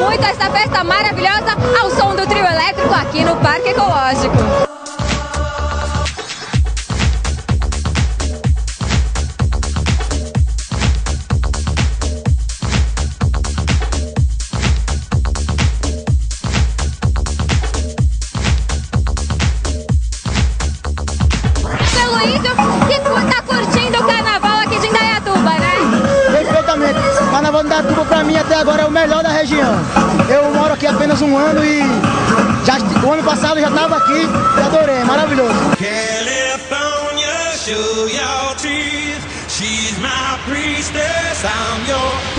muito essa festa maravilhosa ao som do trio elétrico aqui no Parque Ecológico. Carnaval de Indaiatuba pra mim até agora é o melhor da região. Eu moro aqui apenas um ano e o ano passado já estava aqui e adorei, é maravilhoso. California, show your teeth. She's my priestess, I'm your